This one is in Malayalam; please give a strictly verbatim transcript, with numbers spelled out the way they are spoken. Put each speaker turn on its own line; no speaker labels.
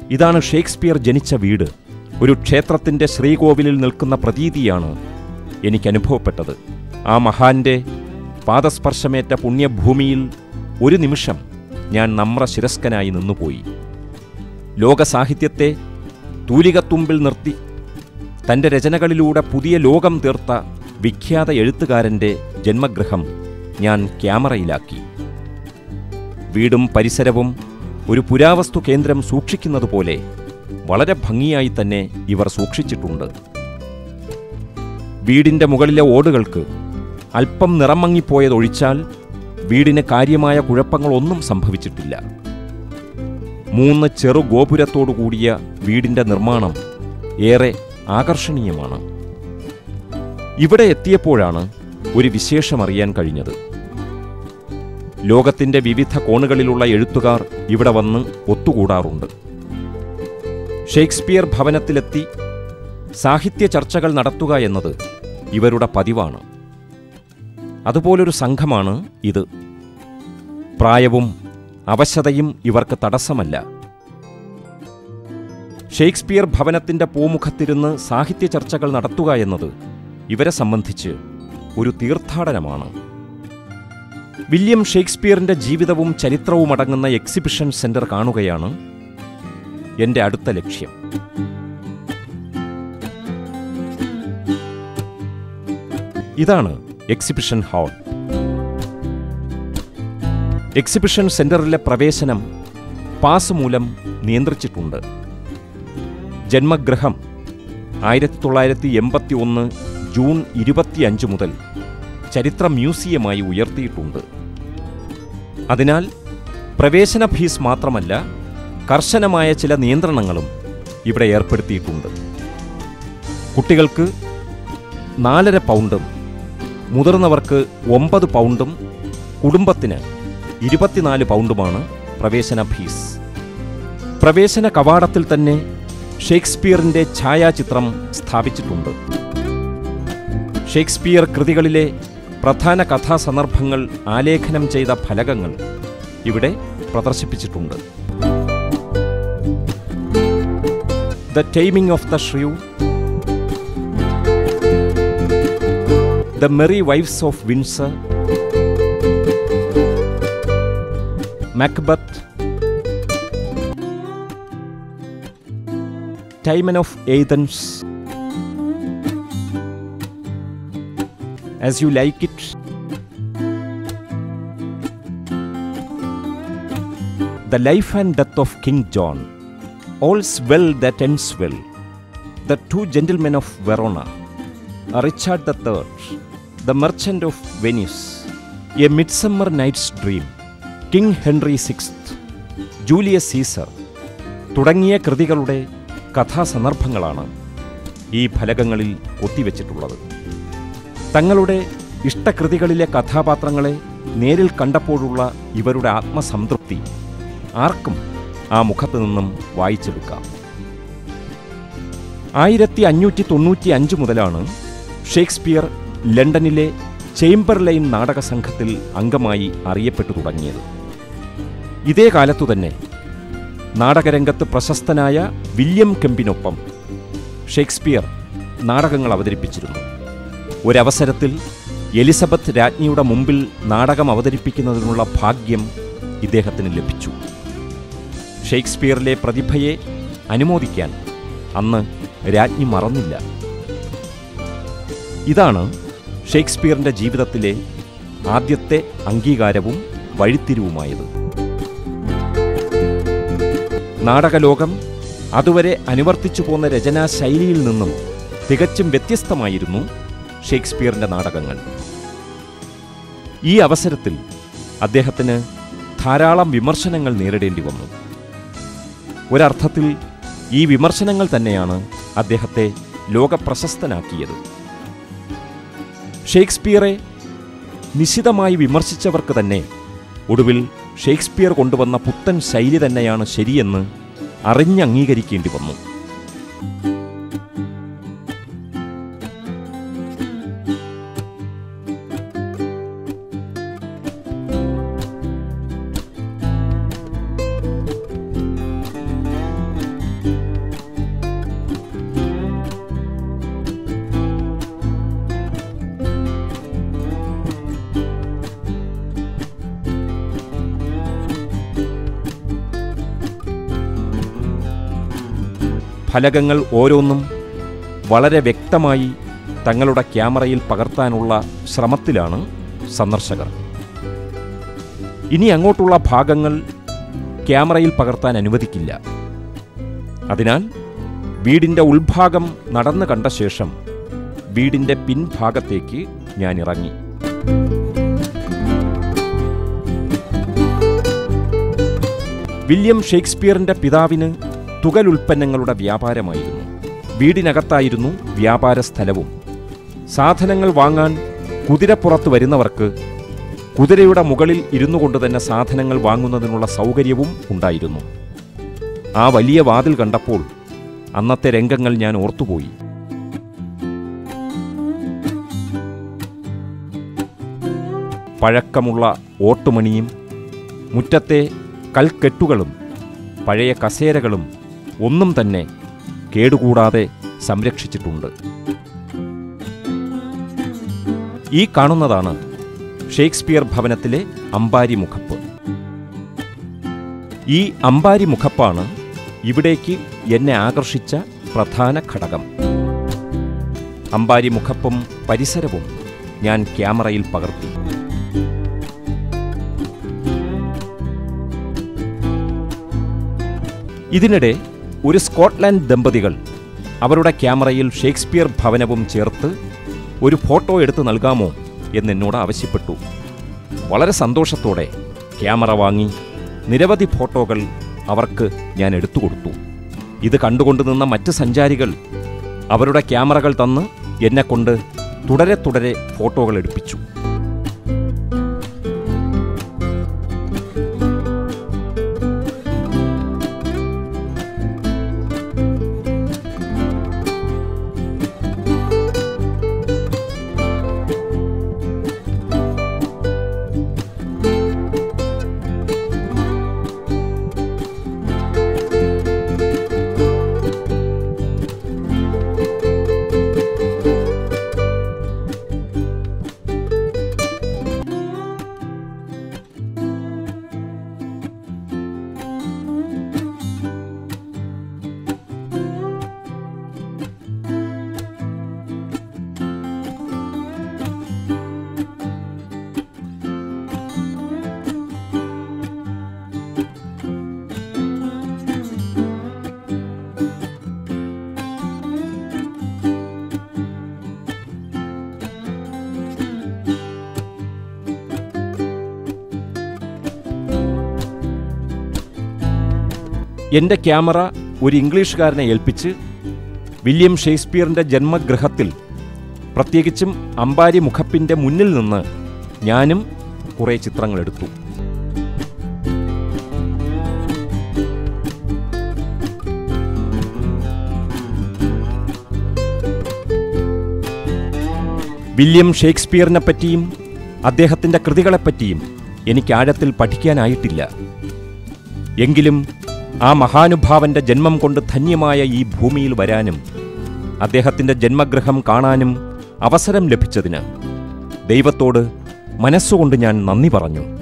ഇതാണ് ഷേക്സ്പിയർ ജനിച്ച വീട്. ഒരു ക്ഷേത്രത്തിൻ്റെ ശ്രീകോവിലിൽ നിൽക്കുന്ന പ്രതീതിയാണ് എനിക്കനുഭവപ്പെട്ടത്. ആ മഹാന്റെ പാദസ്പർശമേറ്റ പുണ്യഭൂമിയിൽ ഒരു നിമിഷം ഞാൻ നമ്രശിരസ്കനായി നിന്നുപോയി. ലോകസാഹിത്യത്തെ തൂലികത്തുമ്പിൽ നിർത്തി തൻ്റെ രചനകളിലൂടെ പുതിയ ലോകം തീർത്ത വിഖ്യാത എഴുത്തുകാരൻ്റെ ജന്മഗൃഹം ഞാൻ ക്യാമറയിലാക്കി. വീടും പരിസരവും ഒരു പുരാവസ്തു കേന്ദ്രം സൂക്ഷിക്കുന്നതുപോലെ വളരെ ഭംഗിയായി തന്നെ ഇവർ സൂക്ഷിച്ചിട്ടുണ്ട്. വീടിൻ്റെ മുകളിലെ ഓടുകൾക്ക് അല്പം നിറം മങ്ങിപ്പോയതൊഴിച്ചാൽ വീടിന് കാര്യമായ കുഴപ്പങ്ങളൊന്നും സംഭവിച്ചിട്ടില്ല. മൂന്ന് ചെറു ഗോപുരത്തോടു കൂടിയ വീടിൻ്റെ നിർമ്മാണം ഏറെ ആകർഷണീയമാണ്. ഇവിടെ എത്തിയപ്പോഴാണ് ഒരു വിശേഷമറിയാൻ കഴിഞ്ഞത്. ലോകത്തിൻ്റെ വിവിധ കോണുകളിലുള്ള എഴുത്തുകാർ ഇവിടെ വന്ന് ഒത്തുകൂടാറുണ്ട്. ഷേക്സ്പിയർ ഭവനത്തിലെത്തി സാഹിത്യ ചർച്ചകൾ നടത്തുക എന്നത് ഇവരുടെ പതിവാണ്. അതുപോലൊരു സംഘമാണ് ഇത്. പ്രായവും അവശതയും ഇവർക്ക് തടസ്സമല്ല. ഷേക്സ്പിയർ ഭവനത്തിൻ്റെ പൂമുഖത്തിരുന്ന് സാഹിത്യ ചർച്ചകൾ നടത്തുക എന്നത് ഇവരെ സംബന്ധിച്ച് ഒരു തീർത്ഥാടനമാണ്. വില്യം ഷേക്സ്പിയറിൻ്റെ ജീവിതവും ചരിത്രവും അടങ്ങുന്ന എക്സിബിഷൻ സെന്റർ കാണുകയാണ് എൻ്റെ അടുത്ത ലക്ഷ്യം. ഇതാണ് എക്സിബിഷൻ ഹാൾ. എക്സിബിഷൻ സെന്ററിലെ പ്രവേശനം പാസ് മൂലം നിയന്ത്രിച്ചിട്ടുണ്ട്. ജന്മഗൃഹം ആയിരത്തി തൊള്ളായിരത്തി എൺപത്തി ഒന്ന് ജൂൺ ഇരുപത്തിയഞ്ച് മുതൽ ചരിത്ര മ്യൂസിയമായി ഉയർത്തിയിട്ടുണ്ട്. അതിനാൽ പ്രവേശന ഫീസ് മാത്രമല്ല, കർശനമായ ചില നിയന്ത്രണങ്ങളും ഇവിടെ ഏർപ്പെടുത്തിയിട്ടുണ്ട്. കുട്ടികൾക്ക് നാലര പൗണ്ടും മുതിർന്നവർക്ക് ഒമ്പത് പൗണ്ടും കുടുംബത്തിന് ഇരുപത്തിനാല് പൗണ്ടുമാണ് പ്രവേശന ഫീസ്. പ്രവേശന കവാടത്തിൽ തന്നെ ഷേക്സ്പിയറിൻ്റെ ഛായാചിത്രം സ്ഥാപിച്ചിട്ടുണ്ട്. ഷേക്സ്പിയർ കൃതികളിലെ പ്രധാന കഥാസന്ദർഭങ്ങൾ ആലേഖനം ചെയ്ത ഫലകങ്ങൾ ഇവിടെ പ്രദർശിപ്പിച്ചിട്ടുണ്ട്. The taming of the shrew, the merry wives of Windsor, Macbeth, Timon of Athens, As You Like It, The Life and Death of King John, All's Well That Ends Well, The Two Gentlemen of Verona, Richard the Third, The Merchant of Venice, A Midsummer Night's Dream, King Henry Sixth, Julius Caesar തുടങ്ങിയ കൃതികളുടെ കഥാസന്ദർഭങ്ങളാണ് ഈ ഫലകങ്ങളിൽ കൊത്തിവെച്ചിട്ടുള്ളത്. തങ്ങളുടെ ഇഷ്ടകൃതികളിലെ കഥാപാത്രങ്ങളെ നേരിൽ കണ്ടപ്പോഴുള്ള ഇവരുടെ ആത്മസംതൃപ്തി ആർക്കും ആ മുഖത്തു നിന്നും വായിച്ചെടുക്കാം. ആയിരത്തി അഞ്ഞൂറ്റി തൊണ്ണൂറ്റി അഞ്ച് മുതലാണ് ഷേക്സ്പിയർ ലണ്ടനിലെ ചേംബർലൈൻ നാടക സംഘത്തിൽ അംഗമായി അറിയപ്പെട്ടു തുടങ്ങിയത്. ഇതേ കാലത്തുതന്നെ നാടകരംഗത്ത് പ്രശസ്തനായ വില്യം കെമ്പിനൊപ്പം ഷേക്സ്പിയർ നാടകങ്ങൾ അവതരിപ്പിച്ചിരുന്നു. ഒരവസരത്തിൽ എലിസബത്ത് രാജ്ഞിയുടെ മുമ്പിൽ നാടകം അവതരിപ്പിക്കുന്നതിനുള്ള ഭാഗ്യം ഇദ്ദേഹത്തിന് ലഭിച്ചു. ഷേക്സ്പിയറിലെ പ്രതിഭയെ അനുമോദിക്കാൻ അന്ന് രാജ്ഞി മറന്നില്ല. ഇതാണ് ഷേക്സ്പിയറിൻ്റെ ജീവിതത്തിലെ ആദ്യത്തെ അംഗീകാരവും വഴിത്തിരിവുമായത്. നാടകലോകം അതുവരെ അനുവർത്തിച്ചു പോന്ന രചനാശൈലിയിൽ നിന്നും തികച്ചും വ്യത്യസ്തമായിരുന്നു ഷേക്സ്പിയറിൻ്റെ നാടകങ്ങൾ. ഈ അവസരത്തിൽ അദ്ദേഹത്തിന് ധാരാളം വിമർശനങ്ങൾ നേരിടേണ്ടി വന്നു. ഒരർത്ഥത്തിൽ ഈ വിമർശനങ്ങൾ തന്നെയാണ് അദ്ദേഹത്തെ ലോകപ്രശസ്തനാക്കിയത്. ഷേക്സ്പിയറെ നിശിതമായി വിമർശിച്ചവർക്ക് തന്നെ ഒടുവിൽ ഷേക്സ്പിയർ കൊണ്ടുവന്ന പുത്തൻ ശൈലി തന്നെയാണ് ശരിയെന്ന് അറിഞ്ഞംഗീകരിക്കേണ്ടി വന്നു. ഫലകങ്ങൾ ഓരോന്നും വളരെ വ്യക്തമായി തങ്ങളുടെ ക്യാമറയിൽ പകർത്താനുള്ള ശ്രമത്തിലാണ് സന്ദർശകർ. ഇനി അങ്ങോട്ടുള്ള ഭാഗങ്ങൾ ക്യാമറയിൽ പകർത്താൻ അനുവദിക്കില്ല. അതിനാൽ വീടിൻ്റെ ഉൾഭാഗം നടന്നു കണ്ട ശേഷം വീടിൻ്റെ പിൻഭാഗത്തേക്ക് ഞാൻ ഇറങ്ങി. വില്യം ഷേക്സ്പിയറിൻ്റെ പിതാവിന് തുകലുൽപ്പന്നങ്ങളുടെ വ്യാപാരമായിരുന്നു. വീടിനകത്തായിരുന്നു വ്യാപാര സ്ഥലവും. സാധനങ്ങൾ വാങ്ങാൻ കുതിരപ്പുറത്ത് വരുന്നവർക്ക് കുതിരയുടെ മുകളിൽ ഇരുന്നു കൊണ്ട് തന്നെ സാധനങ്ങൾ വാങ്ങുന്നതിനുള്ള സൗകര്യവും ഉണ്ടായിരുന്നു. ആ വലിയ വാതിൽ കണ്ടപ്പോൾ അന്നത്തെ രംഗങ്ങൾ ഞാൻ ഓർത്തുപോയി. പഴക്കമുള്ള ഓട്ടുമണിയും മുറ്റത്തെ കൽക്കെട്ടുകളും പഴയ കസേരകളും ഒന്നും തന്നെ കേടുകൂടാതെ സംരക്ഷിച്ചിട്ടുണ്ട്. ഈ കാണുന്നതാണ് ഷേക്സ്പിയർ ഭവനത്തിലെ അമ്പാരി മുഖപ്പ്. ഈ അമ്പാരി മുഖപ്പാണ് ഇവിടേക്ക് എന്നെ ആകർഷിച്ച പ്രധാന ഘടകം. അമ്പാരി മുഖപ്പും പരിസരവും ഞാൻ ക്യാമറയിൽ പകർത്തി. ഇതിനിടെ ഒരു സ്കോട്ട്ലൻഡ് ദമ്പതികൾ അവരുടെ ക്യാമറയിൽ ഷേക്സ്പിയർ ഭവനവും ചേർത്ത് ഒരു ഫോട്ടോ എടുത്ത് നൽകാമോ എന്നെന്നോട് ആവശ്യപ്പെട്ടു. വളരെ സന്തോഷത്തോടെ ക്യാമറ വാങ്ങി നിരവധി ഫോട്ടോകൾ അവർക്ക് ഞാൻ എടുത്തുകൊടുത്തു. ഇത് കണ്ടുകൊണ്ട് നിന്ന മറ്റ് സഞ്ചാരികൾ അവരുടെ ക്യാമറകൾ തന്ന് എന്നെക്കൊണ്ട് തുടരെ തുടരെ ഫോട്ടോകൾ എടുപ്പിച്ചു. എൻ്റെ ക്യാമറ ഒരു ഇംഗ്ലീഷുകാരനെ ഏൽപ്പിച്ച് വില്യം ഷേക്സ്പിയറിൻ്റെ ജന്മഗൃഹത്തിൽ, പ്രത്യേകിച്ചും അമ്പാരി മുഖപ്പിൻ്റെ മുന്നിൽ നിന്ന് ഞാനും കുറേ ചിത്രങ്ങളെടുത്തു. വില്യം ഷേക്സ്പിയറിനെ പറ്റിയും അദ്ദേഹത്തിൻ്റെ കൃതികളെപ്പറ്റിയും എനിക്ക് ആഴത്തിൽ പഠിക്കാനായിട്ടില്ല. എങ്കിലും ആ മഹാനുഭാവന്റെ ജന്മം കൊണ്ട് ധന്യമായ ഈ ഭൂമിയിൽ വരാനും അദ്ദേഹത്തിൻ്റെ ജന്മഗൃഹം കാണാനും അവസരം ലഭിച്ചതിന് ദൈവത്തോട് മനസ്സുകൊണ്ട് ഞാൻ നന്ദി പറഞ്ഞു.